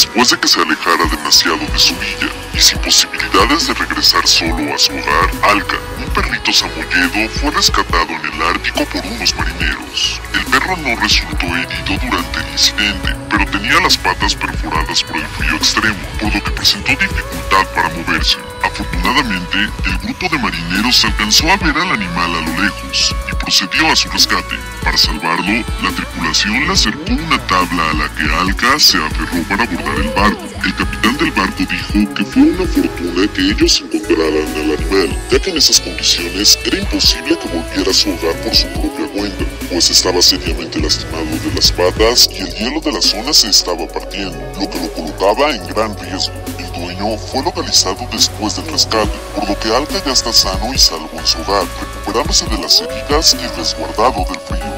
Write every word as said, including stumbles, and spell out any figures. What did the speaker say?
Después de que se alejara demasiado de su villa y sin posibilidades de regresar solo a su hogar, Alca, un perrito samoyedo, fue rescatado en el Ártico por unos marineros. El perro no resultó herido durante el incidente, pero tenía las patas perforadas por el frío extremo, por lo que presentó dificultad para moverse. Afortunadamente, el grupo de marineros alcanzó a ver al animal a lo lejos y procedió a su rescate. Para salvarlo, la tripulación le acercó una tabla a la que Alca se aferró para abordar el barco. El capitán del barco dijo que fue una fortuna que ellos encontraran al animal, ya que en esas condiciones era imposible que volviera a su hogar por su propia cuenta, pues estaba seriamente lastimado de las patas y el hielo de la zona se estaba partiendo, lo que lo colocaba en gran riesgo. El dueño fue localizado después del rescate, por lo que Alca ya está sano y salvo en su hogar, recuperándose de las heridas y resguardado del frío.